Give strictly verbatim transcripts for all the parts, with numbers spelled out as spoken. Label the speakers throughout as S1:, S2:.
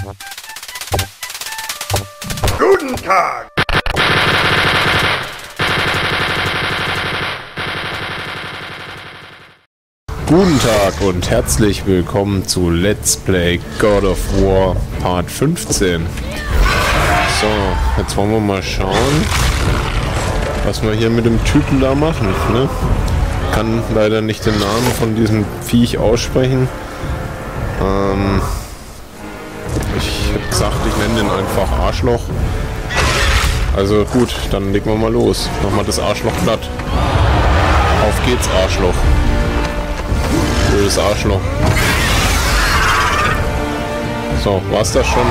S1: Guten Tag!
S2: Guten Tag und herzlich willkommen zu Let's Play God of War Part fünfzehn. So, jetzt wollen wir mal schauen, was wir hier mit dem Typen da machen, ne? Kann leider nicht den Namen von diesem Viech aussprechen. Ähm, ich hätte gesagt, ich nenne den einfach Arschloch. Also gut, dann legen wir mal los. Machen wir das Arschloch platt. Auf geht's, Arschloch. Blödes Arschloch. So, war's das schon?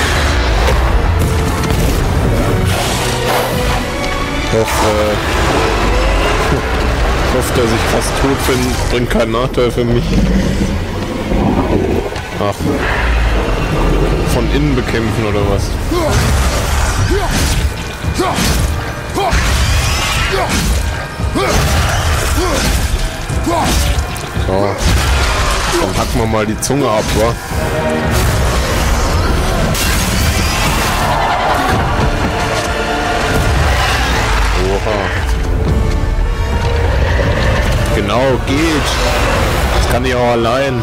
S2: Ich hoffe, äh, ich hoffe, dass ich fast tot bin. Bringt keinen Nachteil für mich. Ach. Von innen bekämpfen oder was? So. Dann hacken wir mal die Zunge ab, wa? Oha. Genau, geht. Das kann ich auch allein.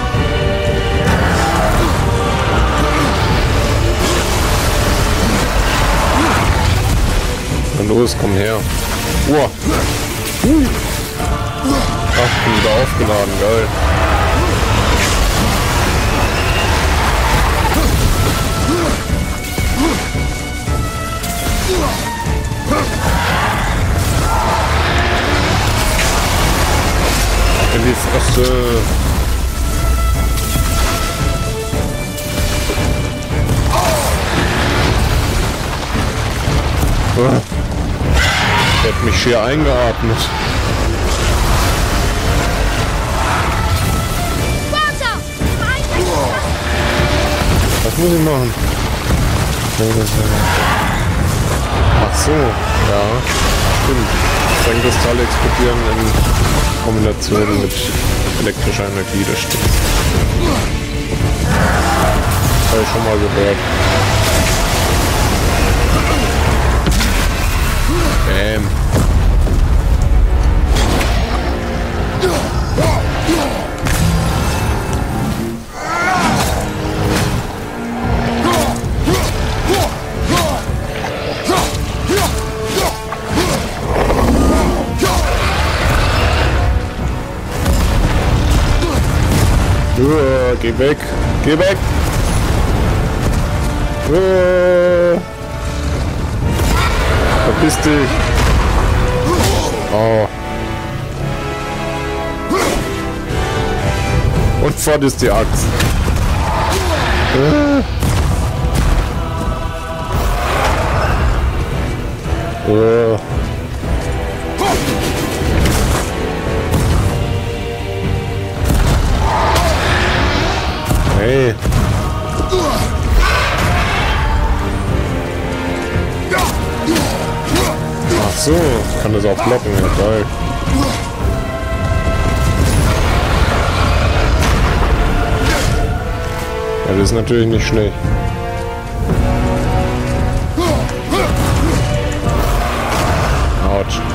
S2: Na los, komm her. Uah. Uh. Ach, bin wieder aufgeladen, geil. In die Fresse. Oh. Der hat mich schier eingeatmet. Was muss ich machen? Ach so, ja, stimmt. Sprengkristalle explodieren in Kombination mit elektrischer Energie, das stimmt. Das habe ich schon mal gehört. Bäm. Uh, geh weg! Geh weg! Uh, verpiss dich! Oh. Und fort ist die Axt. Uh. Uh. Hey. Ach so, ich kann das auch blocken, ja, geil. Ja, das ist natürlich nicht schlecht. Autsch.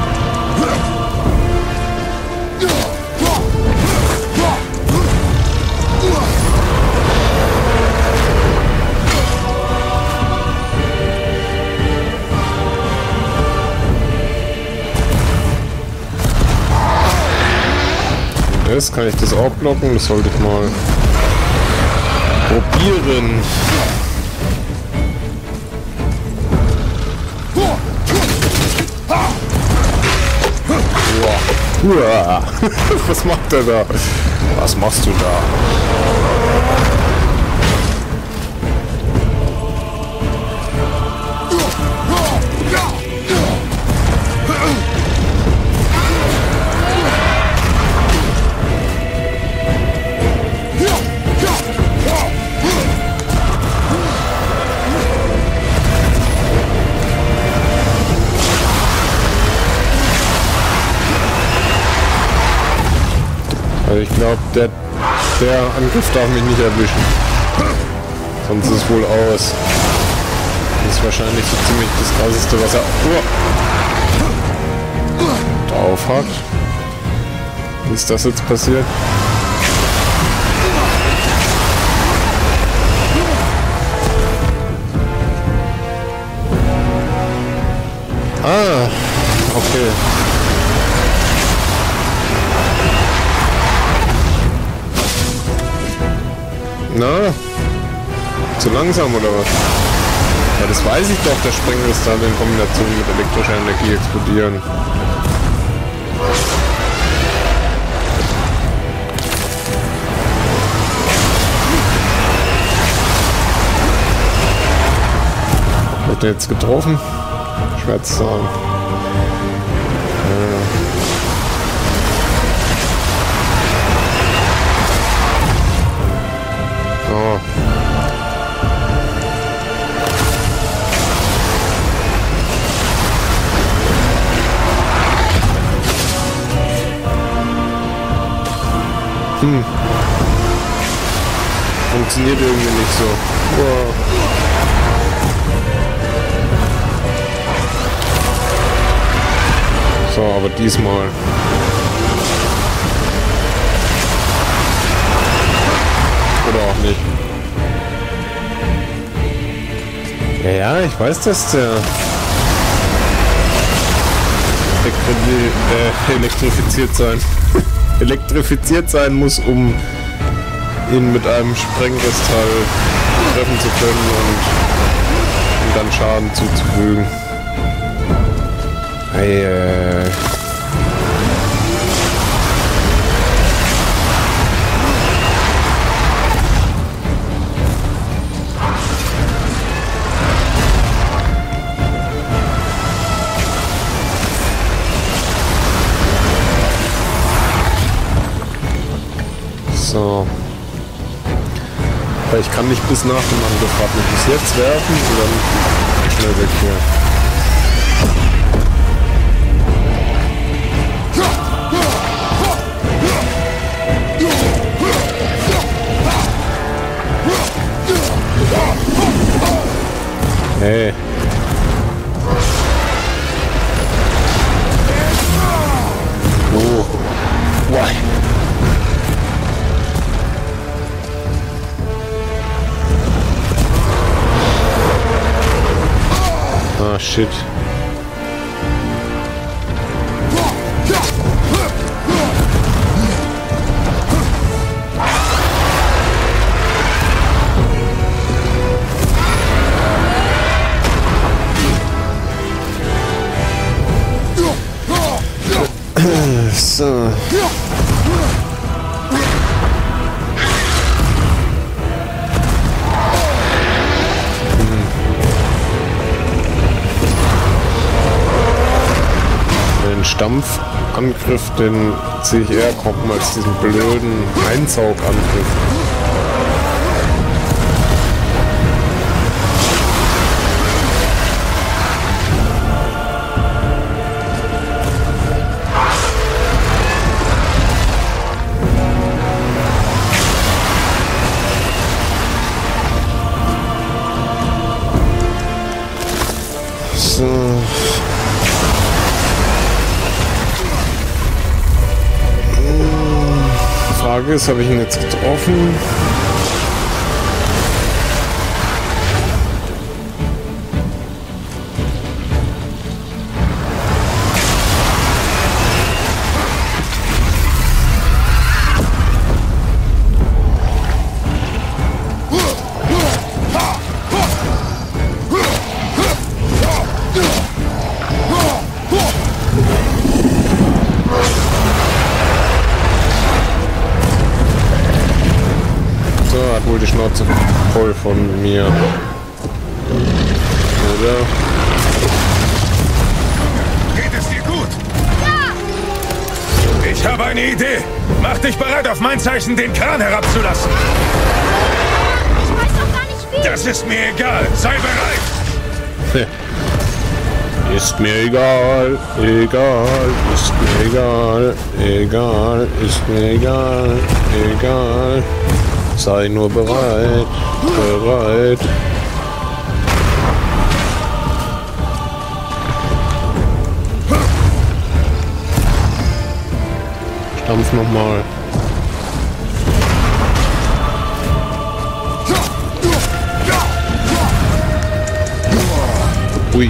S2: Jetzt kann ich das auch blocken, das sollte ich mal probieren. Uah. Was macht er da? Was machst du da? Also ich glaube, der, der Angriff darf mich nicht erwischen. Sonst ist es wohl aus. Das ist wahrscheinlich so ziemlich das krasseste, was er oh, drauf hat. Wie ist das jetzt passiert? Ah, okay. Na? Zu langsam oder was? Ja, das weiß ich doch, dass Sprengkristalle in Kombination mit elektrischer Energie explodieren. Wird er jetzt getroffen? Schwer zu sagen. Äh. Oh. Hm. Funktioniert irgendwie nicht so. Wow. So, aber diesmal. Oder auch nicht. Ja, ja, ich weiß, dass der Elektri äh, elektrifiziert sein. elektrifiziert sein muss, um ihn mit einem Sprengkristall treffen zu können und ihm dann Schaden zuzufügen. Ei, äh. So. Aber ich kann nicht bis nach dem Angriff warten. Bis jetzt werfen und dann schnell weg hier. Hey. Oh. Why? Ah, shit. So. Den Stampfangriff, den sehe ich eher kommen als diesen blöden Einsaugangriff. So. Die Frage ist, habe ich ihn jetzt getroffen? Hat wohl die Schnauze voll von mir. Oder?
S1: Geht es dir gut? Ja! Ich habe eine Idee. Mach dich bereit, auf mein Zeichen den Kran herabzulassen.
S3: Ich weiß doch gar nicht wie.
S1: Das ist mir egal. Sei bereit.
S2: Ist mir egal, egal, ist mir egal, egal, ist mir egal, egal. Sei nur bereit. Bereit. Stampf nochmal. Ui.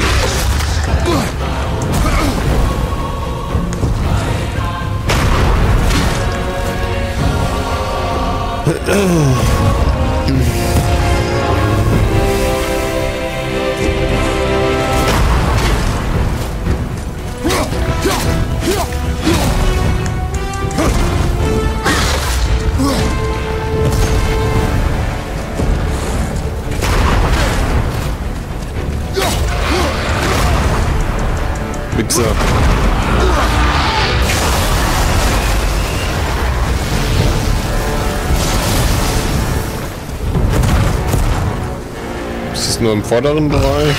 S2: Wichser. Ist es nur im vorderen Bereich?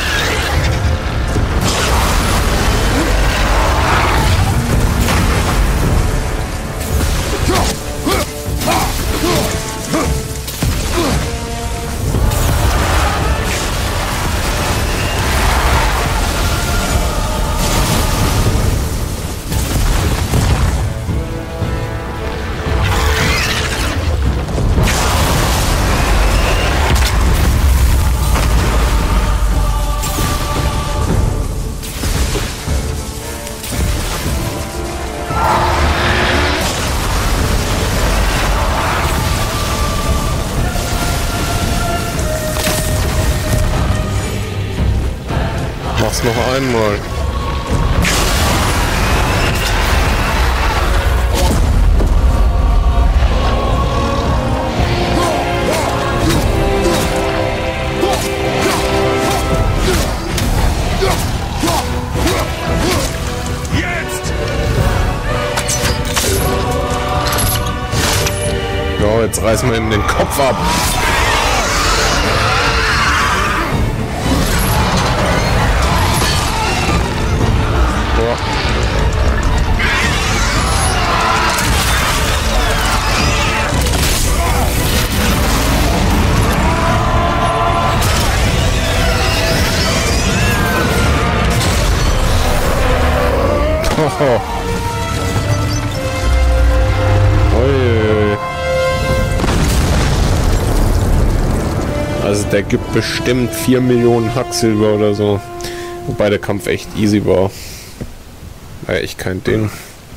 S2: Mach's noch einmal.
S1: Jetzt!
S2: Ja, jetzt reißen wir ihm den Kopf ab. Oh. Ui. Also der gibt bestimmt vier Millionen Hacksilber oder so. Wobei der Kampf echt easy war. War echt kein Ding.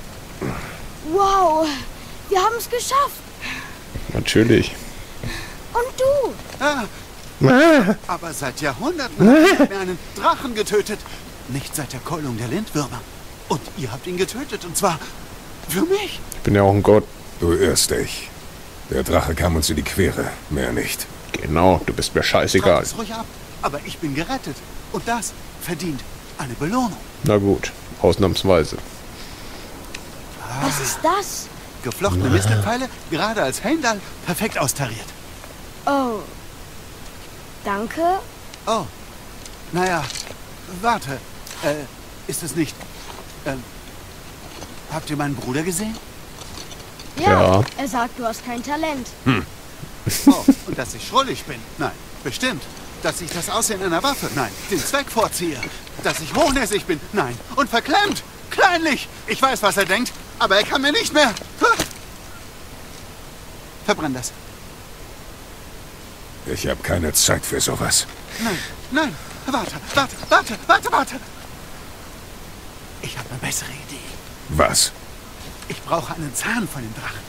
S3: Wow, wir haben es geschafft.
S2: Natürlich.
S3: Und du?
S4: Ah, aber seit Jahrhunderten habt ihr mir einen Drachen getötet. Nicht seit der Keulung der Lindwürmer. Und ihr habt ihn getötet, und zwar für mich.
S2: Ich bin ja auch ein Gott.
S1: Du irrst dich. Der Drache kam uns in die Quere, mehr nicht.
S2: Genau, du bist mir scheißegal.
S4: Trag es ruhig ab. Aber ich bin gerettet. Und das verdient eine Belohnung.
S2: Na gut, ausnahmsweise.
S3: Was ist das?
S4: Geflochtene Mistelpfeile, gerade als Heimdall, perfekt austariert.
S3: Oh. Danke.
S4: Oh. Naja, warte. Äh, ist es nicht... Ähm, habt ihr meinen Bruder gesehen?
S3: Ja,
S2: Ja.
S3: er sagt, du hast kein Talent.
S4: Oh, und dass ich schrullig bin? Nein, bestimmt. Dass ich das Aussehen einer Waffe? Nein. Den Zweck vorziehe? Dass ich hochnäsig bin? Nein. Und verklemmt? Kleinlich? Ich weiß, was er denkt, aber er kann mir nicht mehr. Verbrenn das.
S1: Ich habe keine Zeit für sowas.
S4: Nein, nein. Warte, warte, warte, warte, warte. Ich habe eine bessere Idee.
S1: Was?
S4: Ich brauche einen Zahn von dem Drachen.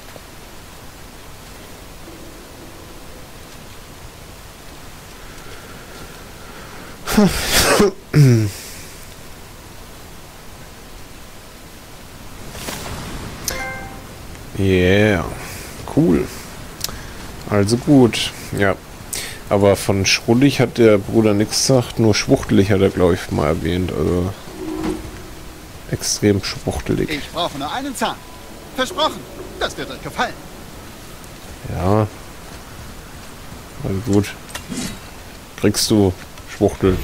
S2: Yeah, cool. Also gut, ja. Aber von schrullig hat der Bruder nichts gesagt, nur schwuchtelig hat er, glaube ich, mal erwähnt. Also extrem schwuchtelig.
S4: Ich brauche nur einen Zahn. Versprochen. Das wird euch gefallen.
S2: Ja. Also gut. Kriegst du Schwuchtel.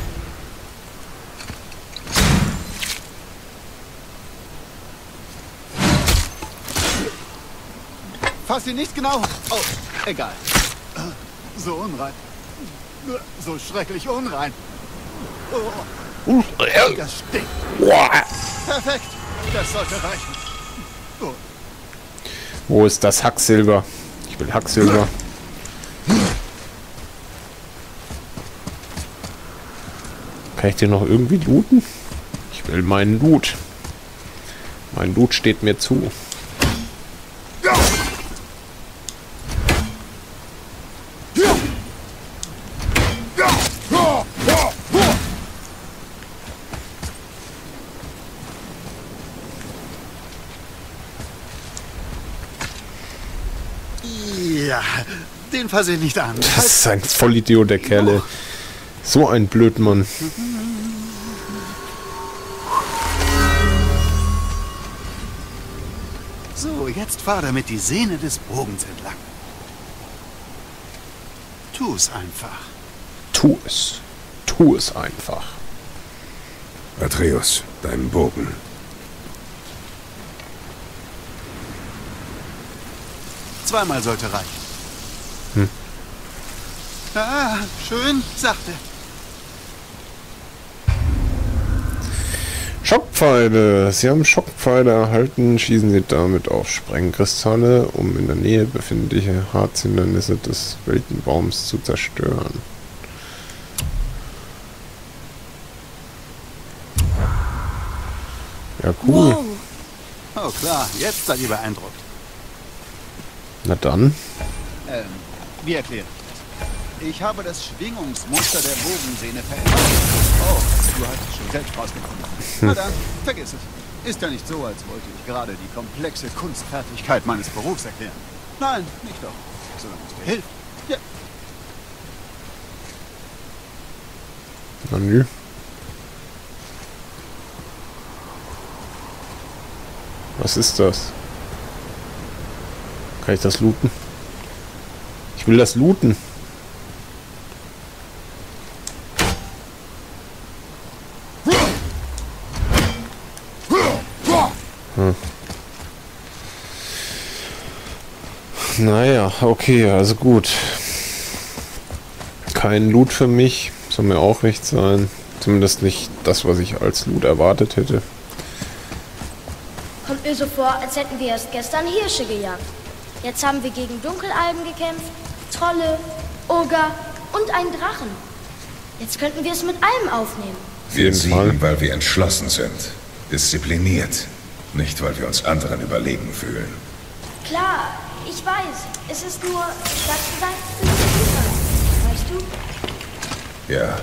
S4: Fass ihn nicht genau. Oh, Egal. So unrein. So schrecklich unrein. Oh, das stinkt. Perfekt. Das sollte reichen. Oh.
S2: Wo ist das Hacksilber? Ich will Hacksilber. Kann ich den noch irgendwie looten? Ich will meinen Loot. Mein Loot steht mir zu.
S4: Ja, den fasse ich nicht an.
S2: Das ist ein Vollidiot, der Kerle. So ein Blödmann.
S4: So, jetzt fahr damit die Sehne des Bogens entlang. Tu es einfach.
S2: Tu es. Tu es einfach.
S1: Atreus, deinen Bogen.
S4: Zweimal sollte reichen.
S2: Hm.
S4: Ah, schön sachte.
S2: Schockpfeile. Sie haben Schockpfeile erhalten. Schießen Sie damit auf Sprengkristalle, um in der Nähe befindliche Harzhindernisse des Weltenbaums zu zerstören. Ja, cool.
S3: Wow.
S4: Oh klar, jetzt seid ihr beeindruckt.
S2: Na dann.
S4: Ähm, wie erklärt? Ich habe das Schwingungsmuster der Bogensehne verändert. Oh, du hast es schon selbst rausgefunden. Na dann, vergiss es. Ist ja nicht so, als wollte ich gerade die komplexe Kunstfertigkeit meines Berufs erklären. Nein, nicht doch. Solange es dir hilft. Ja.
S2: Na nö. Was ist das? Kann ich das looten? Ich will das looten. Hm. Naja, okay, also gut. Kein Loot für mich. Soll mir auch recht sein. Zumindest nicht das, was ich als Loot erwartet hätte.
S3: Kommt mir so vor, als hätten wir erst gestern Hirsche gejagt. Jetzt haben wir gegen Dunkelalben gekämpft, Trolle, Oger und einen Drachen. Jetzt könnten wir es mit allem aufnehmen.
S1: Wir
S2: jeden Fall.
S1: siegen, weil wir entschlossen sind. Diszipliniert. Nicht, weil wir uns anderen überlegen fühlen.
S3: Klar, ich weiß. Es ist nur, das sei, weißt du?
S1: Ja,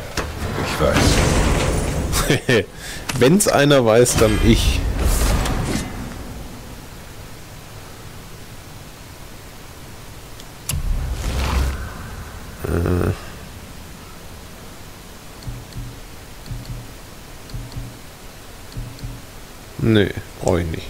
S1: ich weiß.
S2: Wenn's einer weiß, dann ich. Äh. Nee, brauche ich nicht.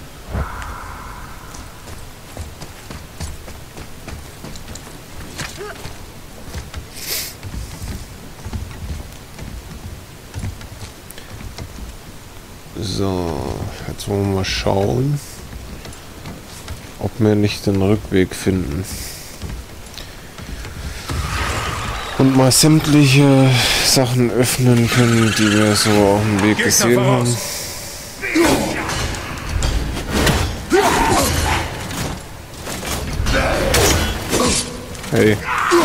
S2: So, jetzt wollen wir mal schauen, ob wir nicht den Rückweg finden. Und mal sämtliche Sachen öffnen können, die wir so auf dem Weg gesehen haben. Hey.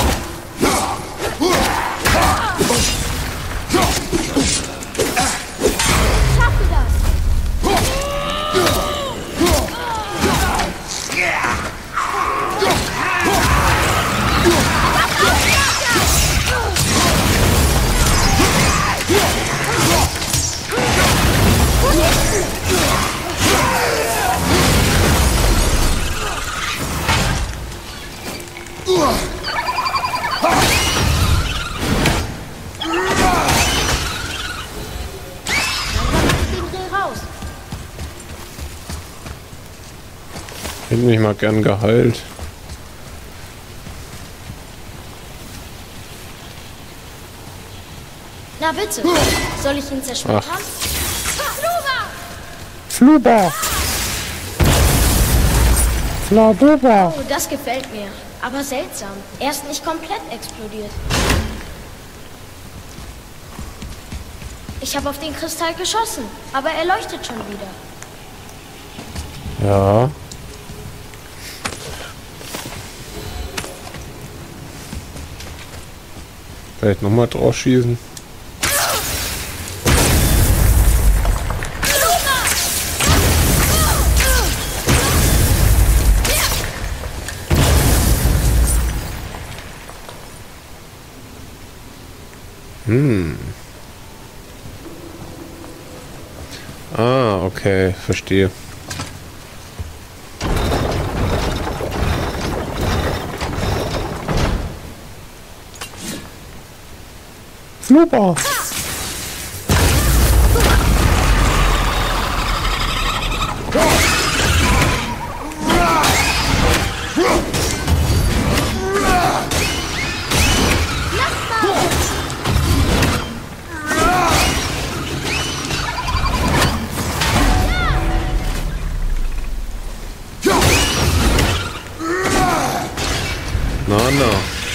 S2: Hätte mich mal gern geheilt.
S3: Na bitte, soll ich ihn zerschmettern?
S2: Fluba! Fluba!
S3: Oh, das gefällt mir. Aber seltsam. Er ist nicht komplett explodiert. Ich habe auf den Kristall geschossen, aber er leuchtet schon wieder.
S2: Ja. Vielleicht nochmal drauf schießen. Hm. Ah, okay, verstehe. Super. Na, na.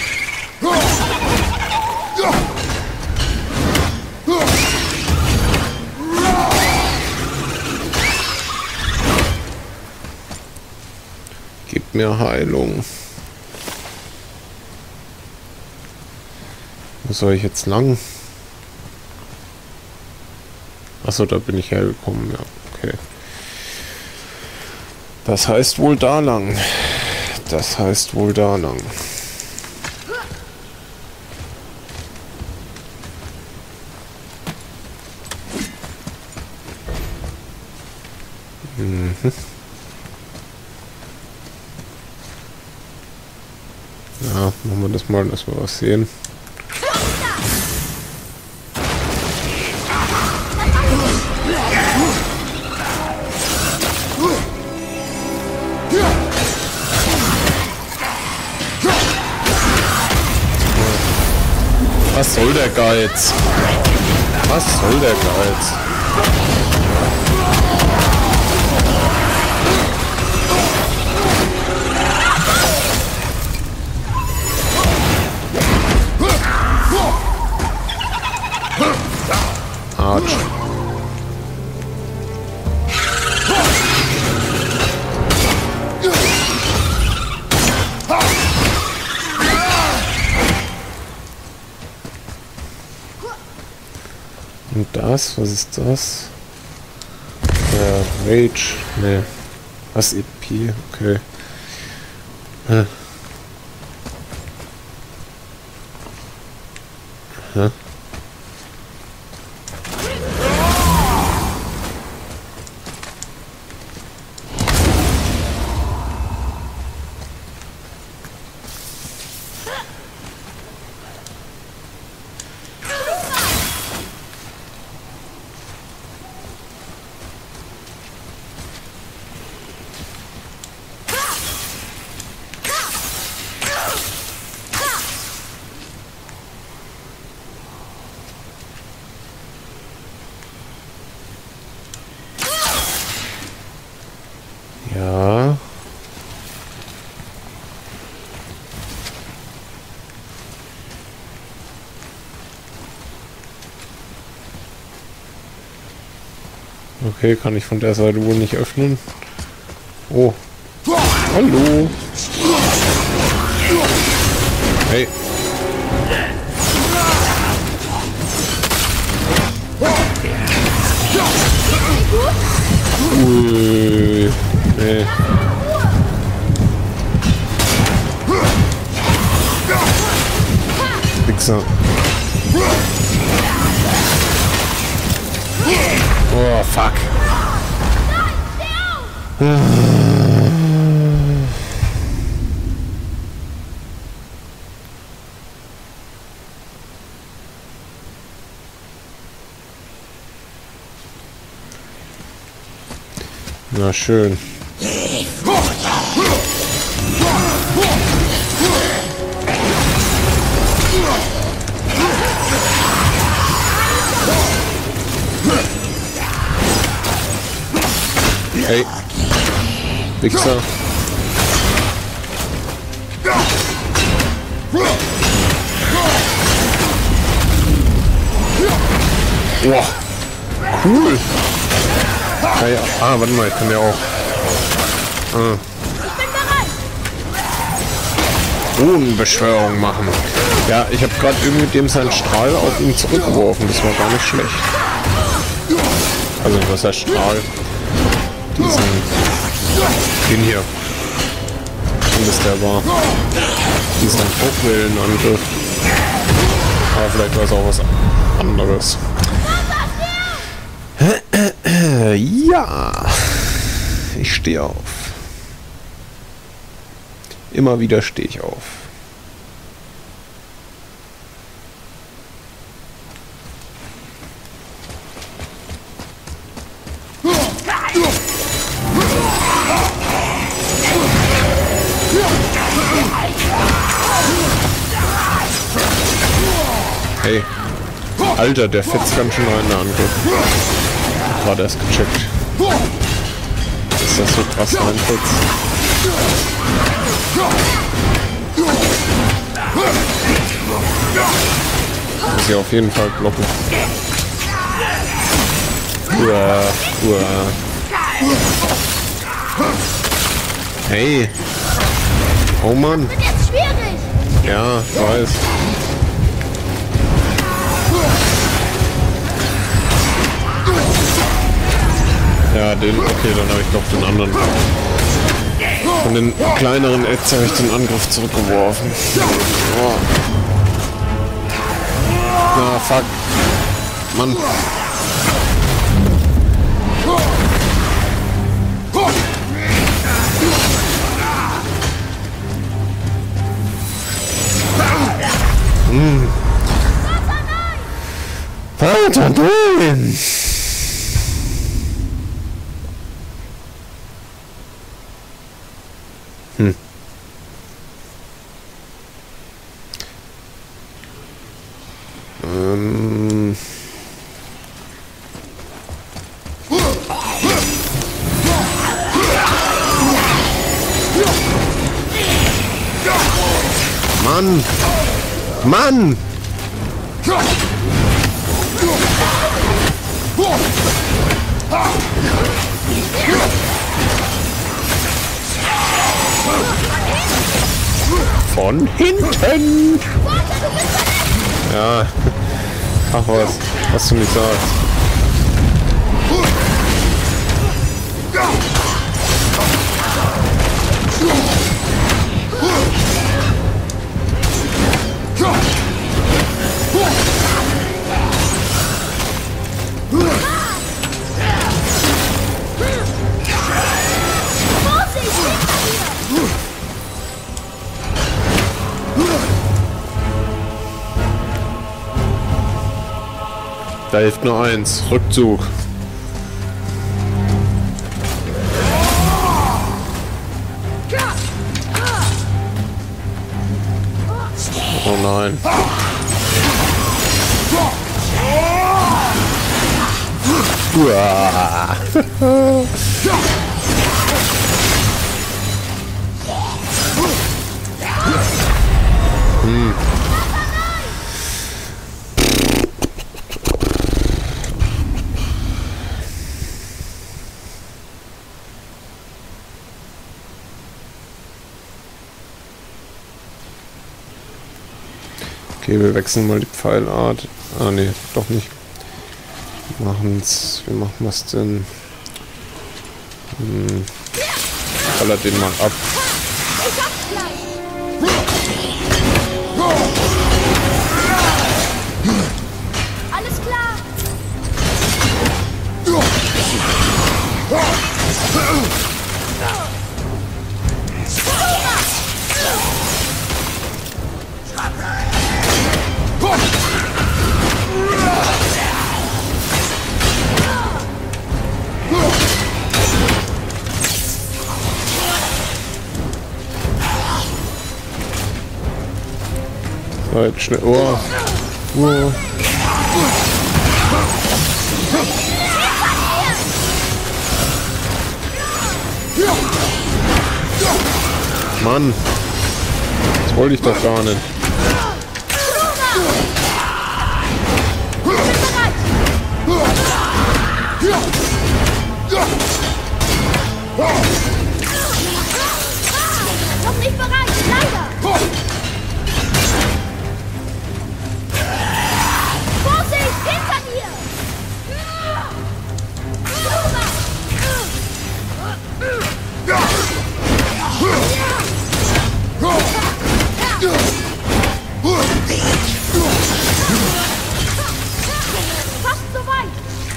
S2: Gib mir Heilung. Wo soll ich jetzt lang? Achso, da bin ich hergekommen, ja, okay. Das heißt wohl da lang. Das heißt wohl da lang. Mhm. Ja, machen wir das mal, dass wir was sehen. Was soll der Geiz? Was soll der Geiz? Arsch. Und das, was ist das? Der Rage, ne. Was E P, okay. Hm. Hm. Ja. Okay, kann ich von der Seite wohl nicht öffnen. Oh. Hallo. Hey. Ui. Nee. Wichser. Oh, fuck. Na schön. Hey. Wichser. Boah. Cool. Ah, ja. Ah, warte mal, ich kann ja auch. Ah. Drohnenbeschwörung machen. Ja, ich habe gerade irgendwie mit dem seinen Strahl auf ihn zurückgeworfen. Das war gar nicht schlecht. Also, was heißt Strahl? Diesen. Den hier. Und das der war. Diesen Druckwellenangriff. Aber vielleicht war es auch was anderes. Ja. Ich stehe auf. Immer wieder stehe ich auf. Hey. Alter, der fetzt ganz schön rein, der Angriff. Gerade erst gecheckt. Ist das so krass reinfetzt? Muss ich auf jeden Fall blocken. Uah, uah. Hey. Oh Mann.
S3: Das wird jetzt schwierig.
S2: Ja, ich weiß. Ja, den, okay, dann habe ich doch den anderen. Von den kleineren Ads habe ich den Angriff zurückgeworfen. Oh. Na, fuck. Mann. Hm. Vater, nein! Hm. Ähm. Mann! Mann! Von hinten! Ja. Ach was, was du nicht sagst. Da hilft nur eins. Rückzug. Oh nein. Uah. hm. Okay, wir wechseln mal die Pfeilart. Ah ne, doch nicht. Wir machen's. Wie machen wir es denn? Hm. Baller den mal ab.
S3: Alles klar.
S2: So, jetzt schnell. Oh. Oh. Mann. Das wollte ich doch gar nicht.
S3: Noch nicht bereit, leider! Vorsicht, hinter dir! Fast so weit!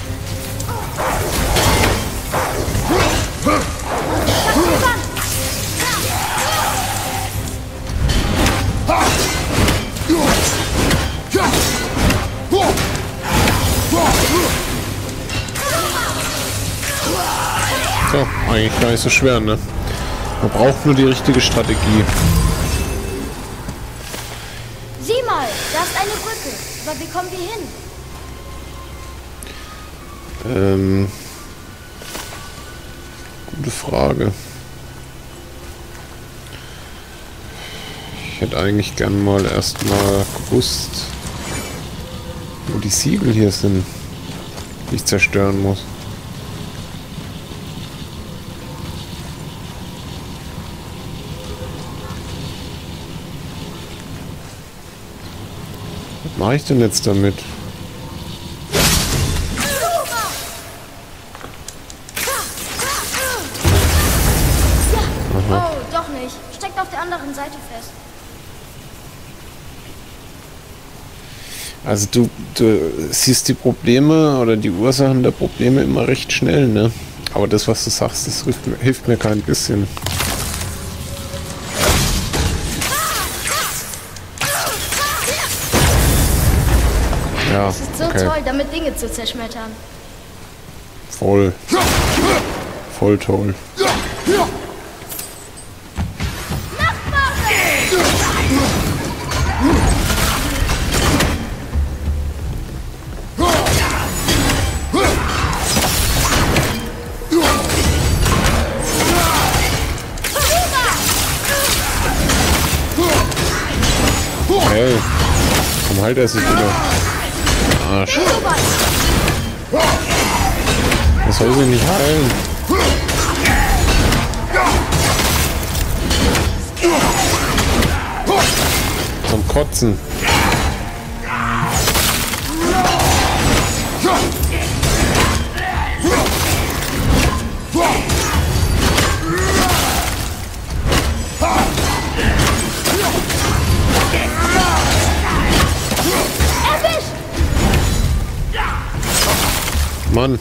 S2: So, eigentlich gar nicht so schwer, ne? Man braucht nur die richtige Strategie.
S3: Sieh mal, da ist eine Brücke. Aber wie kommen wir hin?
S2: Ähm... Gute Frage. Ich hätte eigentlich gern mal erstmal gewusst, wo die Siegel hier sind, die ich zerstören muss. Was mache ich denn jetzt damit?
S3: Oh, doch nicht. Steckt auf der anderen Seite fest.
S2: Also du, du siehst die Probleme oder die Ursachen der Probleme immer recht schnell, ne? Aber das, was du sagst, das hilft, hilft mir kein bisschen. Ja,
S3: Es ist so
S2: okay.
S3: toll, damit Dinge zu zerschmettern.
S2: Voll. Voll toll. Hey, komm, halt er sich wieder. Arsch. Das soll sie nicht heilen. Zum Kotzen. Mann.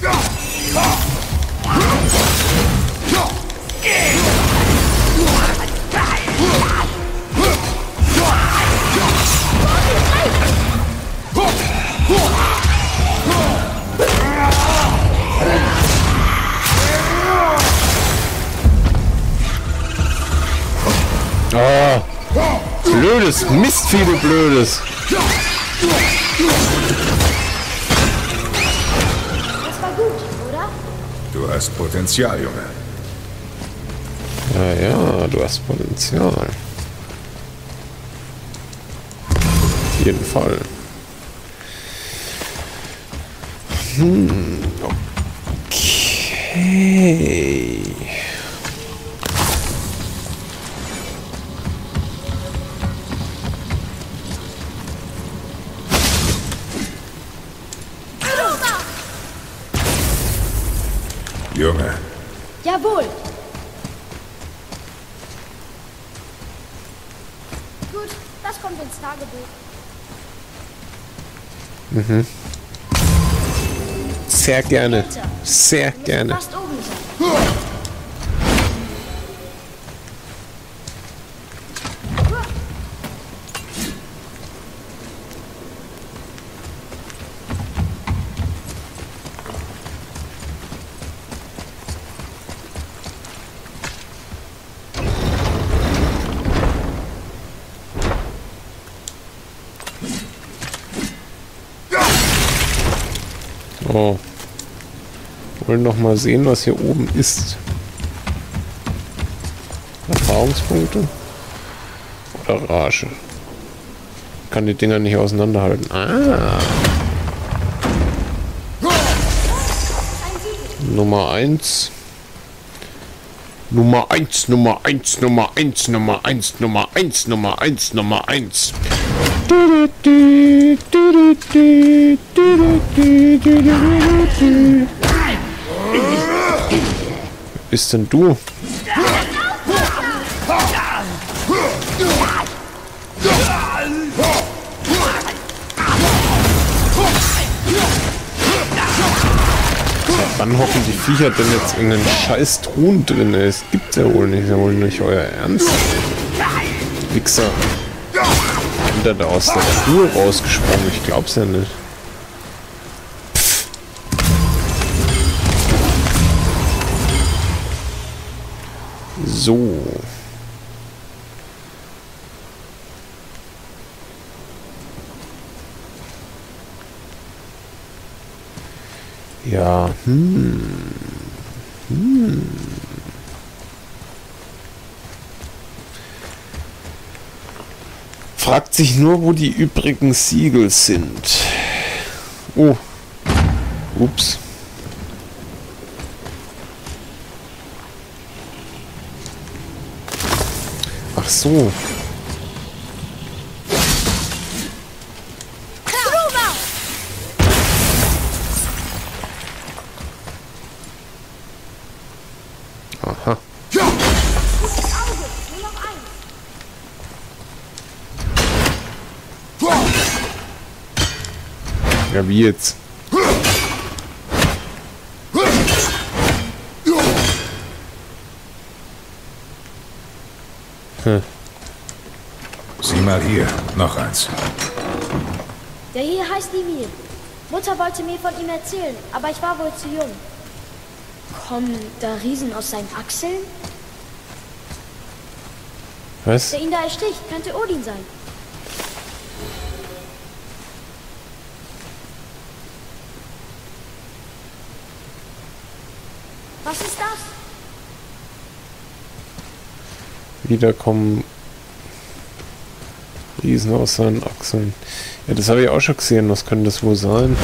S2: Ah, blödes Mistvieh, du blödes.
S3: Das war gut, oder?
S1: Du hast Potenzial, Junge.
S2: Ja, ja, du hast Potenzial. Auf jeden Fall. Hm, okay.
S1: Junge,
S3: Jawohl. Gut, das kommt ins Tagebuch.
S2: Mhm. Sehr gerne. Sehr
S3: Wir müssen
S2: gerne.
S3: fast oben sein.
S2: Oh. Wollen noch mal sehen, was hier oben ist. Erfahrungspunkte oder Rage. kann die Dinger nicht auseinanderhalten. Ah. Nummer eins. Nummer eins, Nummer eins, Nummer eins, Nummer eins, Nummer eins, Nummer eins, Nummer eins. Wer bist denn du? Wann hocken die Viecher denn jetzt in den scheiß Truhen drin? Es gibt's ja wohl nicht. Ist ja wohl nicht euer Ernst. Wichser. Sind da, da aus der Truhe rausgesprungen? Ich glaub's ja nicht. Pff. So. Ja, hm. Hm. Fragt sich nur, wo die übrigen Siegel sind. Oh. Ups. Ach so. Aha. Ja, wie jetzt? Hm.
S1: Sieh mal hier, noch eins.
S3: Der hier heißt Emil. Mutter wollte mir von ihm erzählen, aber ich war wohl zu jung. Kommen da Riesen aus seinen Achseln?
S2: Was?
S3: Der ihn da ersticht, könnte Odin sein. Was ist das?
S2: Wieder kommen Riesen aus seinen Achseln. Ja, das habe ich auch schon gesehen. Was könnte das wohl sein?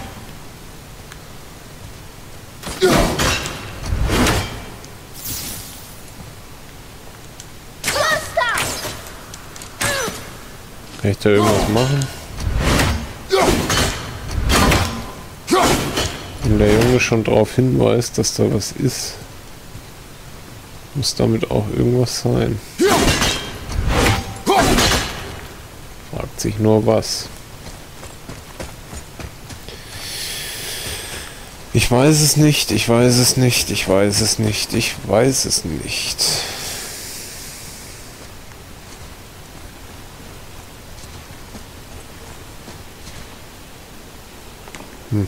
S2: Kann ich da irgendwas machen? Wenn der Junge schon darauf hinweist, dass da was ist, muss damit auch irgendwas sein. Fragt sich nur was. Ich weiß es nicht, ich weiß es nicht, ich weiß es nicht, ich weiß es nicht. Hm.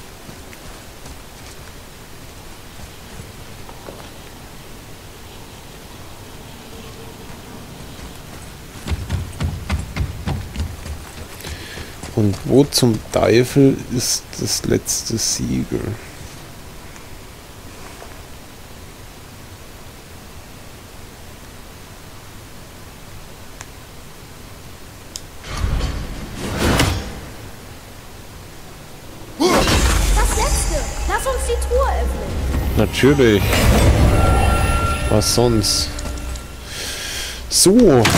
S2: Und wo zum Teufel ist das letzte Siegel? Natürlich. Was sonst? So.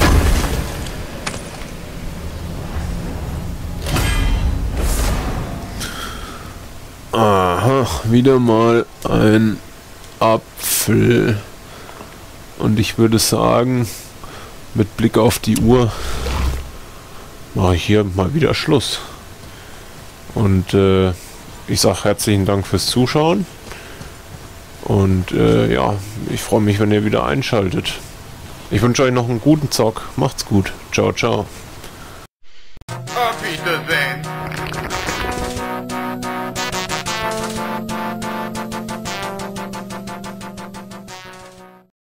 S2: Aha, wieder mal ein Apfel. Und ich würde sagen, mit Blick auf die Uhr mache ich hier mal wieder Schluss. Und äh, ich sage herzlichen Dank fürs Zuschauen. Und äh, ja, ich freue mich, wenn ihr wieder einschaltet. Ich wünsche euch noch einen guten Zock. Macht's gut. Ciao, ciao.
S5: Auf Wiedersehen.